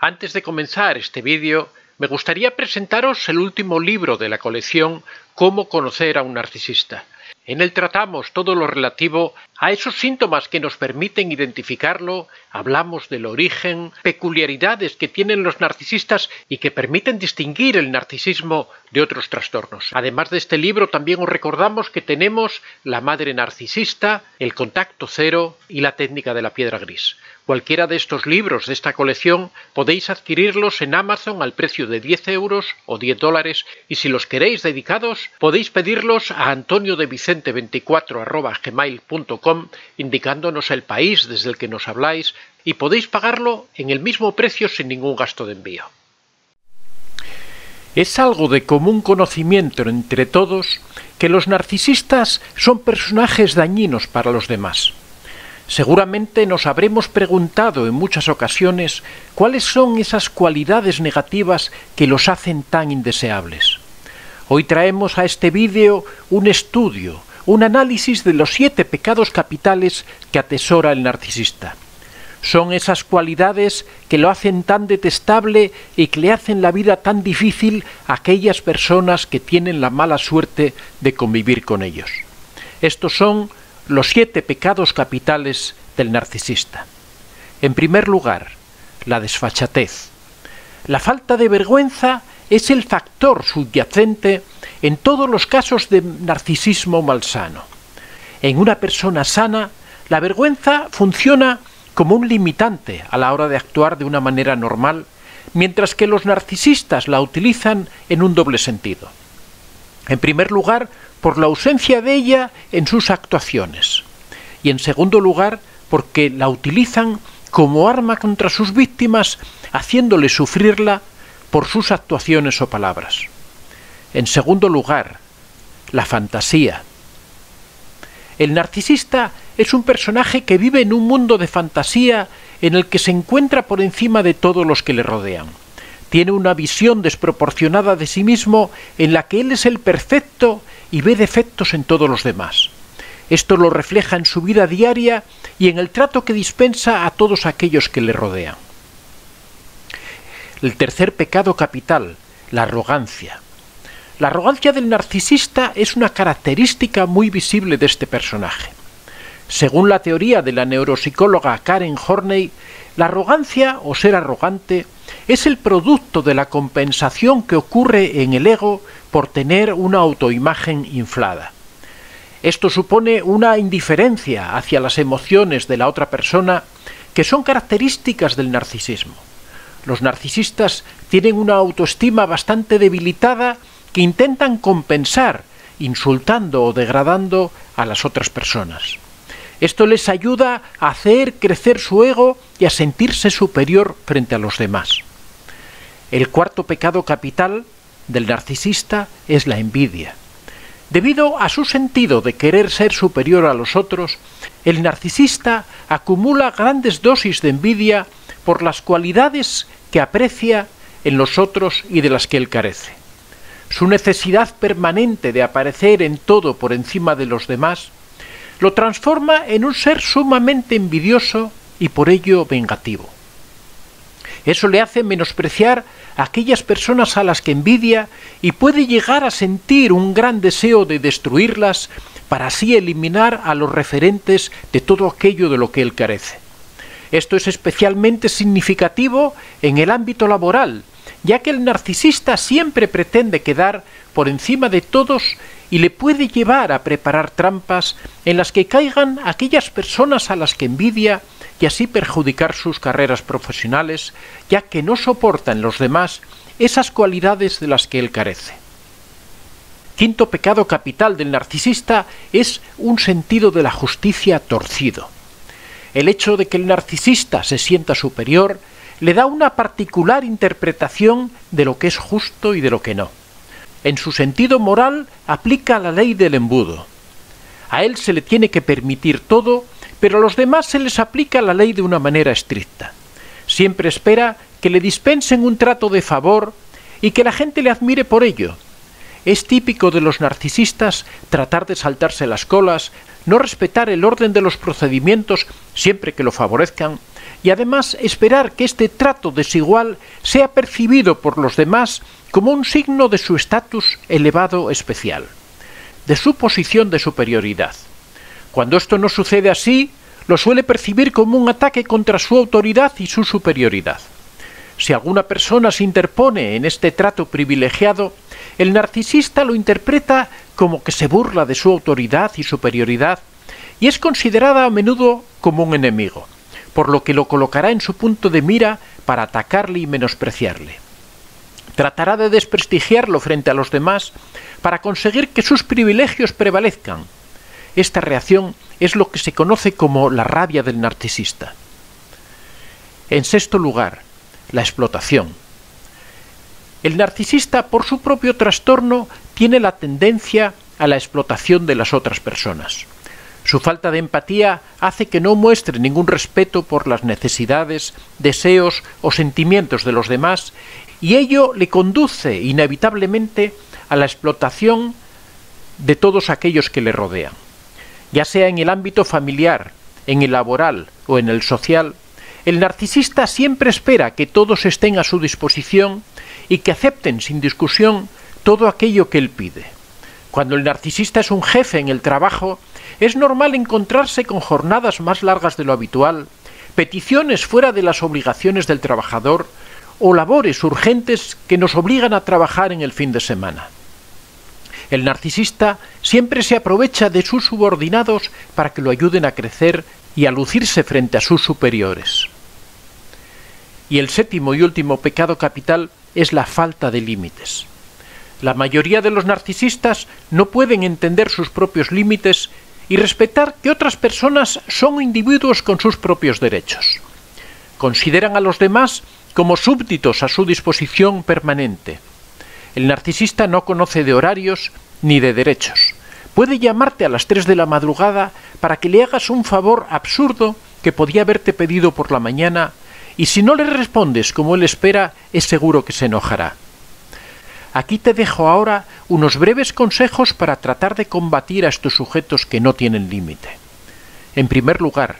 Antes de comenzar este vídeo, me gustaría presentaros el último libro de la colección Cómo conocer a un narcisista. En él tratamos todo lo relativo a esos síntomas que nos permiten identificarlo, hablamos del origen, peculiaridades que tienen los narcisistas y que permiten distinguir el narcisismo de otros trastornos. Además de este libro, también os recordamos que tenemos La madre narcisista, El contacto cero y La técnica de la piedra gris. Cualquiera de estos libros de esta colección podéis adquirirlos en Amazon al precio de 10 euros o $10 y si los queréis dedicados podéis pedirlos a antoniodevicente24@gmail.com indicándonos el país desde el que nos habláis y podéis pagarlo en el mismo precio sin ningún gasto de envío. Es algo de común conocimiento entre todos que los narcisistas son personajes dañinos para los demás. Seguramente nos habremos preguntado en muchas ocasiones cuáles son esas cualidades negativas que los hacen tan indeseables. Hoy traemos a este vídeo un estudio, un análisis de los 7 pecados capitales que atesora el narcisista. Son esas cualidades que lo hacen tan detestable y que le hacen la vida tan difícil a aquellas personas que tienen la mala suerte de convivir con ellos. Estos son los 7 pecados capitales del narcisista. En primer lugar, la desfachatez. La falta de vergüenza es el factor subyacente en todos los casos de narcisismo malsano. En una persona sana, la vergüenza funciona como un limitante a la hora de actuar de una manera normal, mientras que los narcisistas la utilizan en un doble sentido. En primer lugar, por la ausencia de ella en sus actuaciones. Y en segundo lugar, porque la utilizan como arma contra sus víctimas, haciéndoles sufrirla por sus actuaciones o palabras. En segundo lugar, la fantasía. El narcisista es un personaje que vive en un mundo de fantasía en el que se encuentra por encima de todos los que le rodean. Tiene una visión desproporcionada de sí mismo en la que él es el perfecto y ve defectos en todos los demás. Esto lo refleja en su vida diaria y en el trato que dispensa a todos aquellos que le rodean. El tercer pecado capital, la arrogancia. La arrogancia del narcisista es una característica muy visible de este personaje. Según la teoría de la neuropsicóloga Karen Horney, la arrogancia o ser arrogante es el producto de la compensación que ocurre en el ego por tener una autoimagen inflada. Esto supone una indiferencia hacia las emociones de la otra persona que son características del narcisismo. Los narcisistas tienen una autoestima bastante debilitada que intentan compensar insultando o degradando a las otras personas. Esto les ayuda a hacer crecer su ego y a sentirse superior frente a los demás. El cuarto pecado capital del narcisista es la envidia. Debido a su sentido de querer ser superior a los otros, el narcisista acumula grandes dosis de envidia por las cualidades que aprecia en los otros y de las que él carece. Su necesidad permanente de aparecer en todo por encima de los demás lo transforma en un ser sumamente envidioso y por ello vengativo. Eso le hace menospreciar a aquellas personas a las que envidia y puede llegar a sentir un gran deseo de destruirlas para así eliminar a los referentes de todo aquello de lo que él carece. Esto es especialmente significativo en el ámbito laboral, ya que el narcisista siempre pretende quedar por encima de todos y le puede llevar a preparar trampas en las que caigan aquellas personas a las que envidia y así perjudicar sus carreras profesionales, ya que no soportan los demás esas cualidades de las que él carece. Quinto pecado capital del narcisista es un sentido de la justicia torcido. El hecho de que el narcisista se sienta superior le da una particular interpretación de lo que es justo y de lo que no. En su sentido moral aplica la ley del embudo. A él se le tiene que permitir todo, pero a los demás se les aplica la ley de una manera estricta. Siempre espera que le dispensen un trato de favor y que la gente le admire por ello. Es típico de los narcisistas tratar de saltarse las colas, no respetar el orden de los procedimientos siempre que lo favorezcan y además esperar que este trato desigual sea percibido por los demás como un signo de su estatus elevado especial, de su posición de superioridad. Cuando esto no sucede así, lo suele percibir como un ataque contra su autoridad y su superioridad. Si alguna persona se interpone en este trato privilegiado, el narcisista lo interpreta como que se burla de su autoridad y superioridad y es considerada a menudo como un enemigo, por lo que lo colocará en su punto de mira para atacarle y menospreciarle. Tratará de desprestigiarlo frente a los demás para conseguir que sus privilegios prevalezcan. Esta reacción es lo que se conoce como la rabia del narcisista. En sexto lugar, la explotación. El narcisista, por su propio trastorno, tiene la tendencia a la explotación de las otras personas. Su falta de empatía hace que no muestre ningún respeto por las necesidades, deseos o sentimientos de los demás, y ello le conduce inevitablemente a la explotación de todos aquellos que le rodean. Ya sea en el ámbito familiar, en el laboral o en el social, el narcisista siempre espera que todos estén a su disposición y que acepten sin discusión todo aquello que él pide. Cuando el narcisista es un jefe en el trabajo, es normal encontrarse con jornadas más largas de lo habitual, peticiones fuera de las obligaciones del trabajador o labores urgentes que nos obligan a trabajar en el fin de semana. El narcisista siempre se aprovecha de sus subordinados para que lo ayuden a crecer y a lucirse frente a sus superiores. Y el séptimo y último pecado capital es la falta de límites. La mayoría de los narcisistas no pueden entender sus propios límites y respetar que otras personas son individuos con sus propios derechos. Consideran a los demás como súbditos a su disposición permanente. El narcisista no conoce de horarios ni de derechos. Puede llamarte a las 3 de la madrugada para que le hagas un favor absurdo que podía haberte pedido por la mañana, y si no le respondes como él espera, es seguro que se enojará. Aquí te dejo ahora unos breves consejos para tratar de combatir a estos sujetos que no tienen límite. En primer lugar,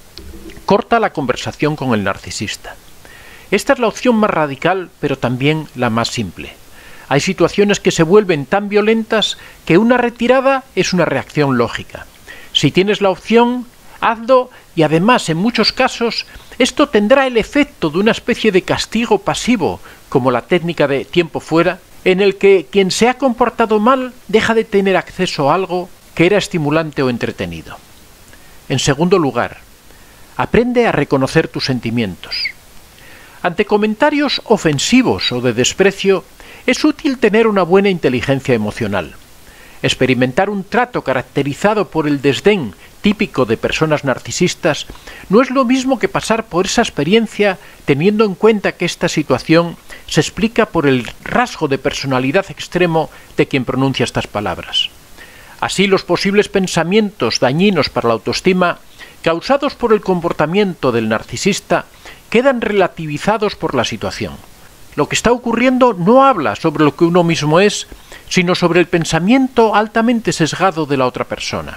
corta la conversación con el narcisista. Esta es la opción más radical, pero también la más simple. Hay situaciones que se vuelven tan violentas que una retirada es una reacción lógica. Si tienes la opción, hazlo, y además en muchos casos esto tendrá el efecto de una especie de castigo pasivo, como la técnica de tiempo fuera, en el que quien se ha comportado mal deja de tener acceso a algo que era estimulante o entretenido. En segundo lugar, aprende a reconocer tus sentimientos. Ante comentarios ofensivos o de desprecio, es útil tener una buena inteligencia emocional. Experimentar un trato caracterizado por el desdén típico de personas narcisistas no es lo mismo que pasar por esa experiencia teniendo en cuenta que esta situación se explica por el rasgo de personalidad extremo de quien pronuncia estas palabras. Así, los posibles pensamientos dañinos para la autoestima causados por el comportamiento del narcisista quedan relativizados por la situación. Lo que está ocurriendo no habla sobre lo que uno mismo es, sino sobre el pensamiento altamente sesgado de la otra persona.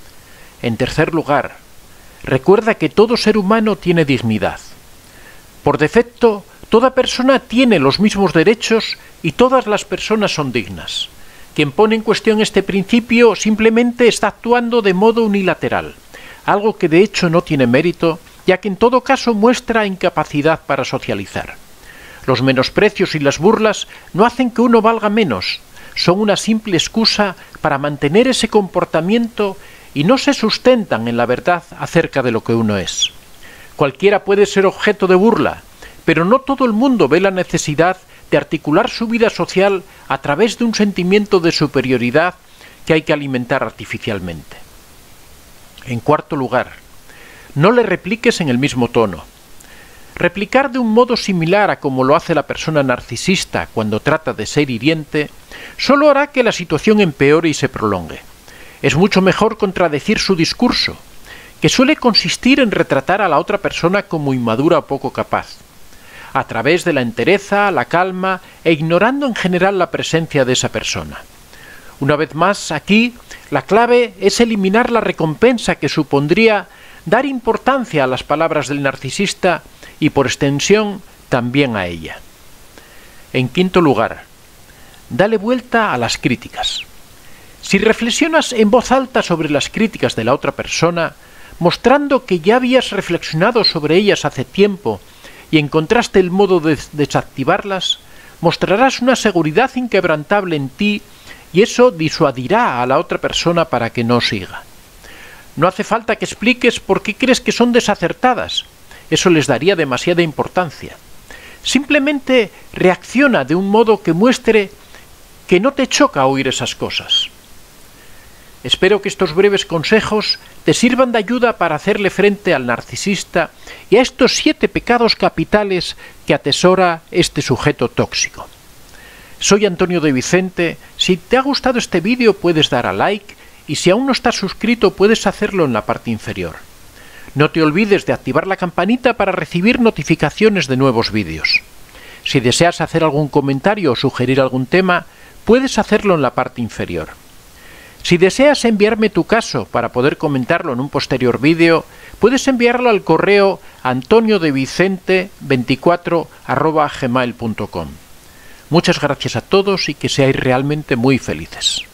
En tercer lugar, recuerda que todo ser humano tiene dignidad. Por defecto, toda persona tiene los mismos derechos y todas las personas son dignas. Quien pone en cuestión este principio simplemente está actuando de modo unilateral, algo que de hecho no tiene mérito, ya que en todo caso muestra incapacidad para socializar. Los menosprecios y las burlas no hacen que uno valga menos, son una simple excusa para mantener ese comportamiento y no se sustentan en la verdad acerca de lo que uno es. Cualquiera puede ser objeto de burla, pero no todo el mundo ve la necesidad de articular su vida social a través de un sentimiento de superioridad que hay que alimentar artificialmente. En cuarto lugar, no le repliques en el mismo tono. Replicar de un modo similar a como lo hace la persona narcisista cuando trata de ser hiriente, solo hará que la situación empeore y se prolongue. Es mucho mejor contradecir su discurso, que suele consistir en retratar a la otra persona como inmadura o poco capaz, a través de la entereza, la calma e ignorando en general la presencia de esa persona. Una vez más, aquí, la clave es eliminar la recompensa que supondría dar importancia a las palabras del narcisista y, por extensión, también a ella. En quinto lugar, dale vuelta a las críticas. Si reflexionas en voz alta sobre las críticas de la otra persona, mostrando que ya habías reflexionado sobre ellas hace tiempo y encontraste el modo de desactivarlas, mostrarás una seguridad inquebrantable en ti y eso disuadirá a la otra persona para que no siga. No hace falta que expliques por qué crees que son desacertadas. Eso les daría demasiada importancia. Simplemente reacciona de un modo que muestre que no te choca oír esas cosas. Espero que estos breves consejos te sirvan de ayuda para hacerle frente al narcisista y a estos 7 pecados capitales que atesora este sujeto tóxico. Soy Antonio de Vicente. Si te ha gustado este vídeo puedes dar a like y si aún no estás suscrito puedes hacerlo en la parte inferior. No te olvides de activar la campanita para recibir notificaciones de nuevos vídeos. Si deseas hacer algún comentario o sugerir algún tema, puedes hacerlo en la parte inferior. Si deseas enviarme tu caso para poder comentarlo en un posterior vídeo, puedes enviarlo al correo antoniodevicente24@gmail.com. Muchas gracias a todos y que seáis realmente muy felices.